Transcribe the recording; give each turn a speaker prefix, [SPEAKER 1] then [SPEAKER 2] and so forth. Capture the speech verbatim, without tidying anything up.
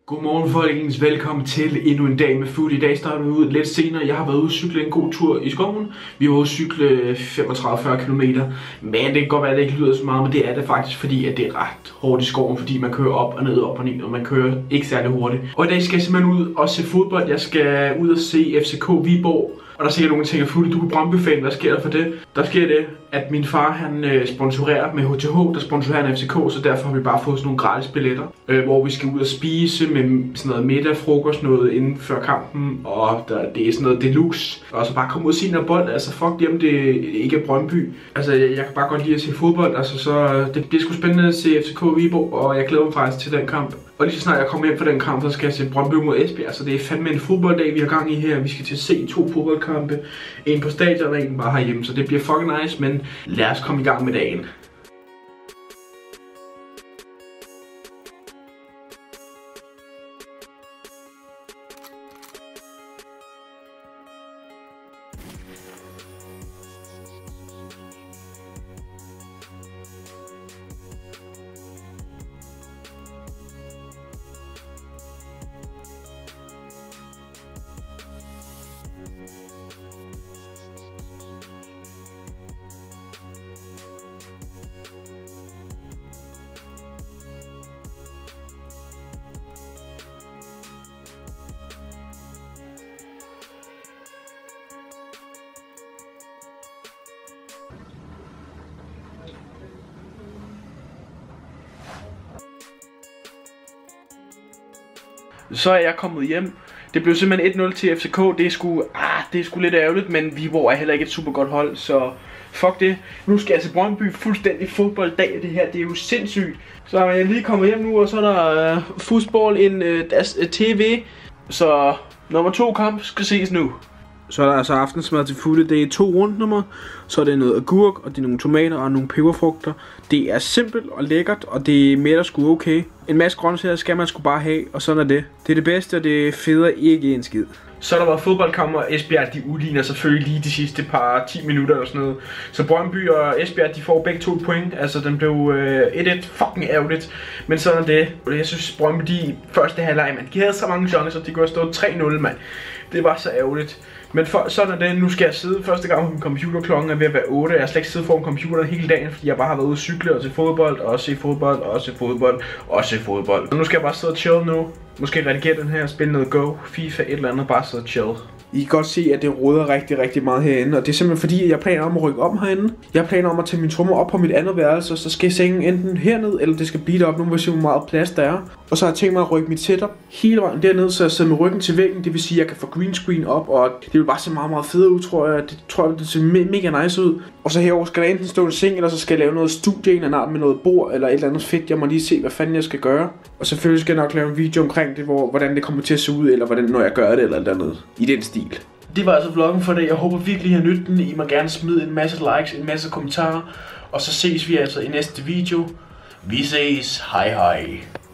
[SPEAKER 1] Godmorgen folkens, velkommen til endnu en dag med Food. I dag starter vi ud lidt senere. Jeg har været ude at cykle en god tur i skoven. Vi har ude at cykle femogtredive til fyrre kilometer. Men det kan godt være, at det ikke lyder så meget, men det er det faktisk, fordi at det er ret hårdt i skoven, fordi man kører op og ned, op og ned, og man kører ikke særlig hurtigt. Og i dag skal jeg simpelthen ud og se fodbold. Jeg skal ud og se F C K Viborg. Og der er sikkert nogle ting at fulde. Du er Brøndby-fan, hvad sker der for det? Der sker det, at min far han øh, sponsorerer med H T H, der sponsorerer F C K, så derfor har vi bare fået sådan nogle gratis billetter, øh, hvor vi skal ud og spise med sådan noget middag, frokost, noget inden før kampen, og der, det er sådan noget deluxe. Og så bare komme ud og se noget bold, altså fuck det, om det ikke er Brøndby. Altså jeg, jeg kan bare godt lide at se fodbold, altså så det bliver sgu spændende at se F C K Viborg, og jeg glæder mig faktisk til den kamp. Og lige så snart jeg kommer hjem fra den kamp, så skal jeg se Brøndby mod Esbjerg. Så det er fandme en fodbolddag, vi har gang i her. Vi skal til at se to fodboldkampe. En på stadion og en bare herhjemme. Så det bliver fucking nice, men lad os komme i gang med dagen. Så er jeg kommet hjem. Det blev simpelthen et nul til F C K. Det er sgu, ah, det er sgu lidt ærgerligt, men Viborg er heller ikke et super godt hold, så fuck det. Nu skal jeg til Brøndby. Fuldstændig fodbolddag det her. Det er jo sindssygt. Så er jeg lige kommet hjem nu, og så er der uh, fodbold in uh, deres uh, T V. Så nummer to kamp skal ses nu. Så er der altså aftensmad til fulde. Det er to rundnummer. Så er det noget agurk, og det er nogle tomater og nogle peberfrugter. Det er simpelt og lækkert, og det er mere der sgu okay. En masse grøntsager skal man sgu bare have, og sådan er det. Det er det bedste, og det feder ikke en skid. Så er der været fodboldkamp, og Esbjerg de udligner selvfølgelig lige de sidste par ti minutter eller sådan noget. Så Brøndby og Esbjerg de får begge to point. Altså den blev øh, et et fucking ærgerligt. Men sådan er det. Jeg synes Brøndby de første halvleg, man de havde så mange chancer, de kunne have stået tre nul, mand. Det var så ærgerligt. Men for, sådan er det. Nu skal jeg sidde første gang på min computer. Klokken er ved at være otte. Jeg har slet ikke siddet foran computeren hele dagen, fordi jeg bare har været ude at cykle og se fodbold, og se fodbold, og se fodbold, og se fodbold. Så nu skal jeg bare sidde og chill nu. Måske redigere den her, spille noget Go, FIFA, et eller andet, bare sidde og chill. I kan godt se, at det roder rigtig, rigtig meget herinde, og det er simpelthen fordi, at jeg planer om at rykke om herinde. Jeg planer om at tage min trommer op på mit andet værelse, og så skal sengen enten herned, eller det skal blive derop. Nu vil vi se, hvor meget plads der er. Og så har jeg tænkt mig at rykke mit setup hele vejen derned, så jeg sidder med ryggen til væggen. Det vil sige, at jeg kan få green screen op, og det vil bare se meget, meget fedt ud, tror jeg. Det tror jeg, det ser me mega nice ud. Og så herover skal der enten stå en seng, eller så skal jeg lave noget studie, en eller anden med noget bord, eller et eller andet fedt. Jeg må lige se, hvad fanden jeg skal gøre. Og selvfølgelig skal jeg nok lave en video omkring det, hvor, hvordan det kommer til at se ud, eller hvordan, når jeg gør det, eller et eller andet i den stil. Det var altså vloggen for det. Jeg håber virkelig, I har nydt den. I må gerne smide en masse likes, en masse kommentarer. Og så ses vi altså i næste video. Vi ses. Hej hej.